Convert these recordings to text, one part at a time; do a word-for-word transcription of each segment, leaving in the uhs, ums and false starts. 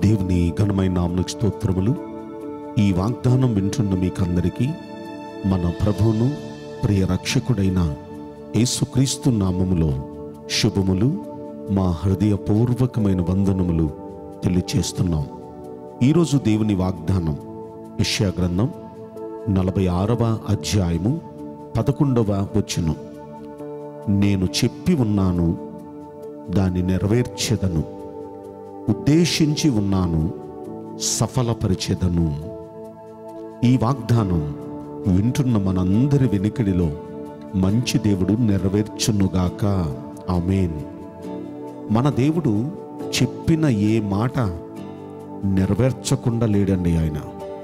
దేవుని ఘనమైన నామమునకు స్తోత్రములు. ఈ వాగ్దానం వింటున్న మీకందరికీ మన ప్రభువును ప్రియ రక్షకుడైన యేసుక్రీస్తు నామములో శుభములు, మా హృదయపూర్వకమైన వందనములు తెలియచేస్తున్నాం. ఈరోజు దేవుని వాగ్దానం యెషయా గ్రంథం నలభై ఆరవ అధ్యాయము పదకొండవ వచనం. నేను చెప్పి ఉన్నాను, దాన్ని నెరవేర్చెదను, ఉద్దేశించి ఉన్నాను, సఫలపరిచెదను. ఈ వాగ్దానం వింటున్న మనందరి వెనుకడిలో మంచి దేవుడు నెరవేర్చునుగాక. ఆమేన్. మన దేవుడు చెప్పిన ఏ మాట నెరవేర్చకుండా లేడండి. ఆయన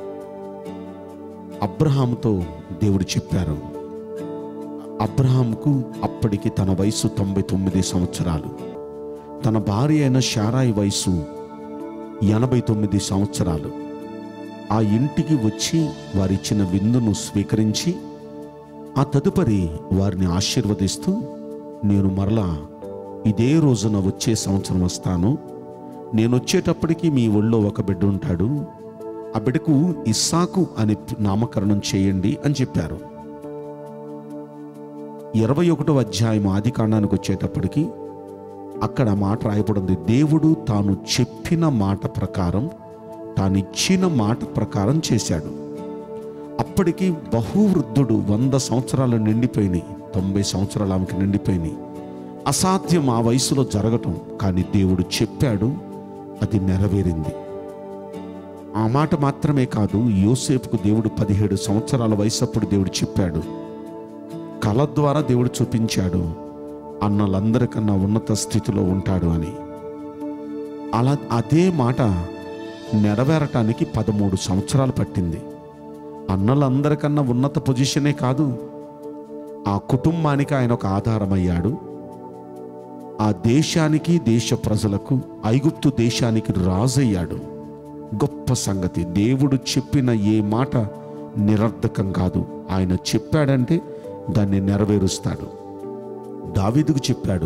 అబ్రహాముతో దేవుడు చెప్పారు. అబ్రహాముకు అప్పటికి తన వయసు తొంభై తొమ్మిది సంవత్సరాలు, తన భార్య అయిన శారాయి వయసు ఎనభై తొమ్మిది సంవత్సరాలు. ఆ ఇంటికి వచ్చి వారిచ్చిన విందును స్వీకరించి ఆ తదుపరి వారిని ఆశీర్వదిస్తూ, నేను మరలా ఇదే రోజున వచ్చే సంవత్సరం వస్తాను, నేను వచ్చేటప్పటికి మీ ఒళ్ళో ఒక బిడ్డ ఉంటాడు, ఆ బిడ్డకు ఇస్సాకు అని నామకరణం చేయండి అని చెప్పారు. ఇరవై ఒకటో అధ్యాయం ఆది కాండానికి వచ్చేటప్పటికి అక్కడ మాట రాయబడింది. దేవుడు తాను చెప్పిన మాట ప్రకారం, తాను ఇచ్చిన మాట ప్రకారం చేశాడు. అప్పటికి బహువృద్ధుడు, వంద సంవత్సరాలు నిండిపోయినాయి, తొంభై సంవత్సరాలు ఆమెకి నిండిపోయినాయి. అసాధ్యం ఆ వయసులో జరగటం, కానీ దేవుడు చెప్పాడు, అది నెరవేరింది. ఆ మాట మాత్రమే కాదు, యోసేపుకు దేవుడు పదిహేడు సంవత్సరాల వయసు అప్పుడు దేవుడు చెప్పాడు, కళ ద్వారా దేవుడు చూపించాడు, అన్నలందరికన్నా ఉన్నత స్థితిలో ఉంటాడు అని. అలా అదే మాట నెరవేరటానికి పదమూడు సంవత్సరాలు పట్టింది. అన్నలందరికన్నా ఉన్నత పొజిషనే కాదు, ఆ కుటుంబానికి ఆయన ఒక ఆధారమయ్యాడు. ఆ దేశానికి, దేశ ప్రజలకు, ఐగుప్తు దేశానికి రాజయ్యాడు. గొప్ప సంగతి. దేవుడు చెప్పిన ఏ మాట నిరర్ధకం కాదు. ఆయన చెప్పాడంటే దాన్ని నెరవేరుస్తాడు. దావీదుకు చెప్పాడు,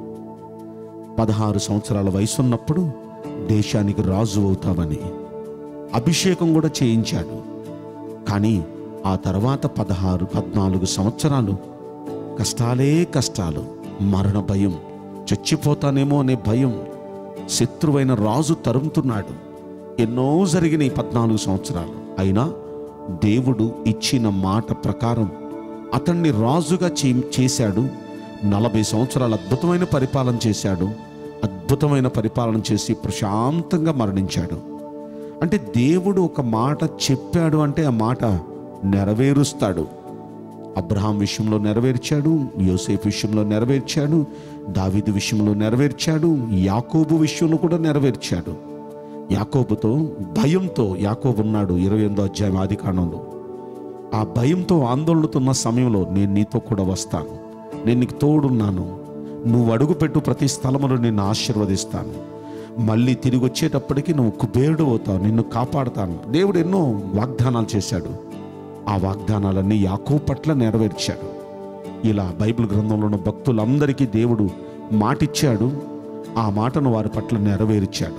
పదహారు సంవత్సరాల వయసు ఉన్నప్పుడు దేశానికి రాజు అవుతావని. అభిషేకం కూడా చేయించాడు. కానీ ఆ తర్వాత పదహారు పద్నాలుగు సంవత్సరాలు కష్టాలే కష్టాలు, మరణ భయం, చచ్చిపోతానేమో అనే భయం, శత్రువైన రాజు తరుముతున్నాడు. ఎన్నో జరిగినాయి పద్నాలుగు సంవత్సరాలు. అయినా దేవుడు ఇచ్చిన మాట ప్రకారం అతన్ని రాజుగా చేశాడు. నలభై సంవత్సరాలు అద్భుతమైన పరిపాలన చేశాడు. అద్భుతమైన పరిపాలన చేసి ప్రశాంతంగా మరణించాడు. అంటే దేవుడు ఒక మాట చెప్పాడు అంటే ఆ మాట నెరవేరుస్తాడు. అబ్రహాం విషయంలో నెరవేర్చాడు, యోసేపు విషయంలో నెరవేర్చాడు, దావీదు విషయంలో నెరవేర్చాడు, యాకోబు విషయంలో కూడా నెరవేర్చాడు. యాకోబుతో భయంతో యాకోబు ఉన్నాడు. ఇరవై ఎనిమిదో అధ్యాయం ఆది కాండంలో ఆ భయంతో ఆందోళనతో ఉన్న సమయంలో, నేను నీతో కూడా వస్తాను, నేను నీకు తోడున్నాను, నువ్వు అడుగుపెట్టు ప్రతి స్థలములో నిన్ను ఆశీర్వదిస్తాను, మళ్ళీ తిరిగి వచ్చేటప్పటికి నువ్వు కుబేరుడు అవుతావు, నిన్ను కాపాడుతాను. దేవుడు ఎన్నో వాగ్దానాలు చేశాడు. ఆ వాగ్దానాలన్నీ యాకోబు పట్ల నెరవేర్చాడు. ఇలా బైబిల్ గ్రంథంలో ఉన్న భక్తులందరికీ దేవుడు మాటిచ్చాడు. ఆ మాటను వారి పట్ల నెరవేర్చాడు.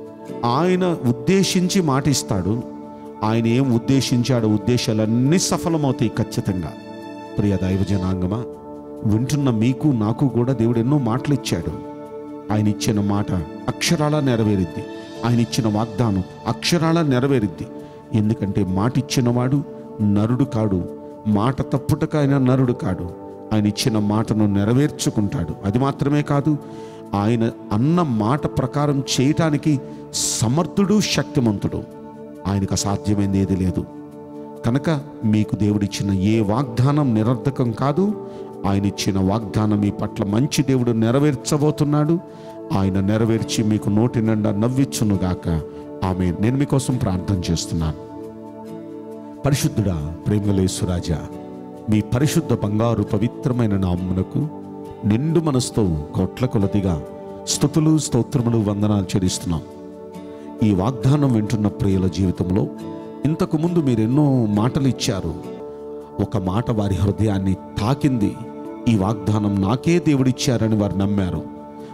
ఆయన ఉద్దేశించి మాట ఇస్తాడు. ఆయన ఏం ఉద్దేశించాడో ఉద్దేశాలన్నీ సఫలమవుతాయి ఖచ్చితంగా. ప్రియ దైవ జనాంగమా, వింటున్న మీకు నాకు కూడా దేవుడు ఎన్నో మాటలు ఇచ్చాడు. ఆయన ఇచ్చిన మాట అక్షరాలా నెరవేరిద్ది. ఆయన ఇచ్చిన వాగ్దానం అక్షరాలా నెరవేరిద్ది. ఎందుకంటే మాట ఇచ్చినవాడు నరుడు కాడు, మాట తప్పుటకు ఆయన నరుడు కాడు. ఆయన ఇచ్చిన మాటను నెరవేర్చుకుంటాడు. అది మాత్రమే కాదు, ఆయన అన్న మాట ప్రకారం చేయటానికి సమర్థుడు, శక్తిమంతుడు. ఆయనకు అసాధ్యమైనది ఏది లేదు. కనుక మీకు దేవుడిచ్చిన ఏ వాగ్దానం నిరర్ధకం కాదు. ఆయన ఇచ్చిన వాగ్దానం మీ పట్ల మంచి దేవుడు నెరవేర్చబోతున్నాడు. ఆయన నెరవేర్చి మీకు నోటి నిండా నవ్విచ్చునుగాక. ఆమేన్. నేను మీకోసం ప్రార్థన చేస్తున్నాను. పరిశుద్ధుడా, ప్రేమలేసురాజా, మీ పరిశుద్ధ బంగారు పవిత్రమైన నామమునకు నిండు మనసుతో కోట్ల కొలదిగా స్తుతులు, స్తోత్రములు, వందనాలు చెల్లిస్తున్నాం. ఈ వాగ్దానం వింటున్న ప్రియుల జీవితంలో ఇంతకు ముందు మీరు ఎన్నో మాటలు ఇచ్చారు. ఒక మాట వారి హృదయాన్ని తాకింది. ఈ వాగ్దానం నాకే దేవుడిచ్చారని వారు నమ్మారు.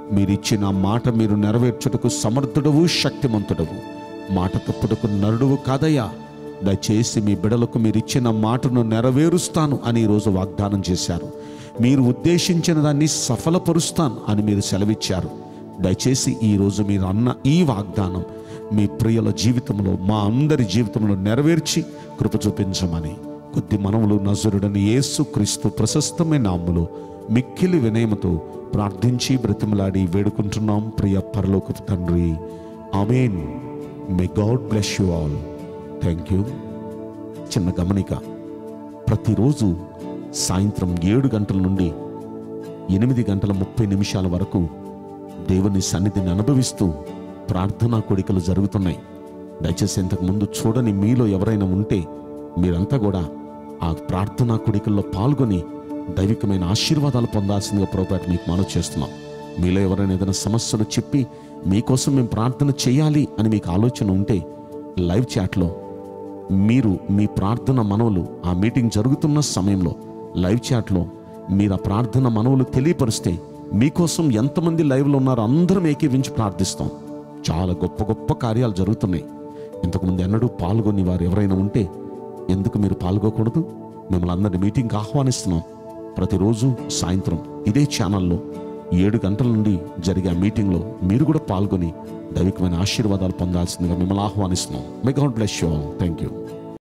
మీరిచ్చిన మాట మీరు నెరవేర్చుటకు సమర్థుడవు, శక్తిమంతుడవు. మాట తప్పుటకు నరుడువు కాదయ్యా. దయచేసి మీ బిడలకు మీరిచ్చిన మాటను నెరవేరుస్తాను అని ఈరోజు వాగ్దానం చేశారు. మీరు ఉద్దేశించిన దాన్ని సఫలపరుస్తాను అని మీరు సెలవిచ్చారు. దయచేసి ఈరోజు మీరు అన్న ఈ వాగ్దానం మీ ప్రియుల జీవితంలో, మా అందరి జీవితంలో నెరవేర్చి కృప చూపించమని కొద్ది మనవులు నజరుడని యేసు క్రీస్తు ప్రశస్తమైన నామములో మిక్కిలి వినయముతో ప్రార్థించి బ్రతిమలాడి వేడుకుంటున్నాం ప్రియ పరలోకపు తండ్రి. ఆమేన్. May God bless you all. Thank you. చిన్న గమనిక, ప్రతిరోజు సాయంత్రం ఏడు గంటల నుండి ఎనిమిది గంటల ముప్పై నిమిషాల వరకు దేవుని సన్నిధిని అనుభవిస్తూ ప్రార్థనా కోడికలు జరుగుతున్నాయి. దయచేసి ఇంతకు ముందు చూడని మీలో ఎవరైనా ఉంటే మీరంతా కూడా ఆ ప్రార్థనా కోడికల్లో పాల్గొని దైవికమైన ఆశీర్వాదాలు పొందాల్సిందిగా ప్రభువుపేట మీకు మనవి చేస్తున్నాం. మీలో ఎవరైనా ఏదైనా సమస్యలు చెప్పి మీకోసం మేము ప్రార్థన చేయాలి అని మీకు ఆలోచన ఉంటే లైవ్ చాట్లో మీరు మీ ప్రార్థన మనవులు ఆ మీటింగ్ జరుగుతున్న సమయంలో లైవ్ చాట్లో మీరు ఆ ప్రార్థన మనవులు తెలియపరిస్తే మీకోసం ఎంతమంది లైవ్లో ఉన్నారో అందరం ఏకీవించి ప్రార్థిస్తాం. చాలా గొప్ప గొప్ప కార్యాలు జరుగుతున్నాయి. ఇంతకుముందు ఎన్నడూ పాల్గొని వారు ఎవరైనా ఉంటే ఎందుకు మీరు పాల్గొకూడదు? మిమ్మల్ని అందరినీ మీటింగ్కి ఆహ్వానిస్తున్నాం. ప్రతిరోజు సాయంత్రం ఇదే ఛానల్లో ఏడు గంటల నుండి జరిగే మీటింగ్లో మీరు కూడా పాల్గొని దైవికమైన ఆశీర్వాదాలు పొందాల్సిందిగా మిమ్మల్ని ఆహ్వానిస్తున్నాం. May God bless you all. Thank you.